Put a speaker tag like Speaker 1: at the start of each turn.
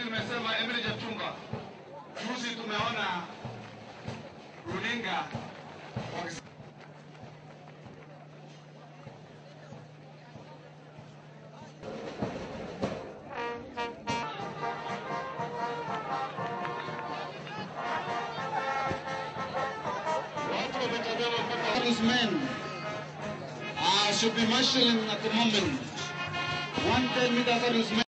Speaker 1: nimesema Emily Jatumba. Juzi tumeona runinga
Speaker 2: these men should be marshalling at the moment. 110 meters on his men.